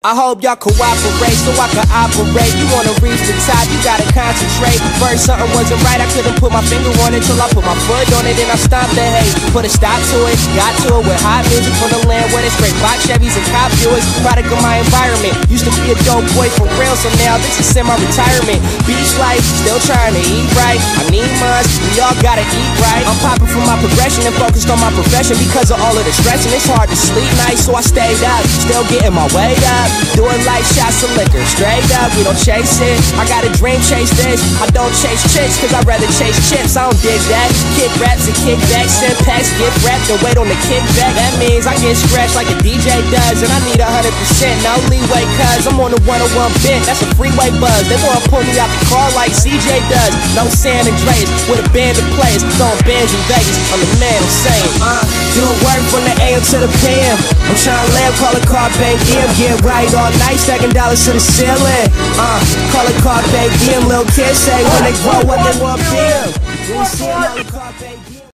I hope y'all cooperate so I can operate. You wanna reach the top, you gotta concentrate. First something wasn't right, I couldn't put my finger on it till I put my foot on it and I stopped the hate. Put a stop to it, got to it with hot music from the land where they straight box Chevys and cop viewers. Product of my environment, used to be a dope boy for real, so now this is semi-retirement. Beach life, still trying to eat right. I need mine, we all gotta eat right. I'm popping from my progression and focused on my profession because of all of the stress and it's hard to sleep nice, so I stayed up, still getting my weight up. Doing light shots of liquor, straight up, we don't chase it. I got a dream, chase this. I don't chase chicks, cause I'd rather chase chips. I don't dig that. Kick raps and kickbacks, send packs, get wrapped and wait on the kickback. That means I get scratched like a DJ does, and I need 100%, no leeway, cause I'm on the 101 bit. That's a freeway buzz. They wanna pull me out the car like CJ does. No San Andreas with a band of players, throwing bands in Vegas. I'm the man, I'm saying, doing work from the AM to the PM. I'm trying to live, call a car bank DM, get right all night, stacking dollars to the ceiling. Call it Carpe Diem, little kids say when they grow what they want to be.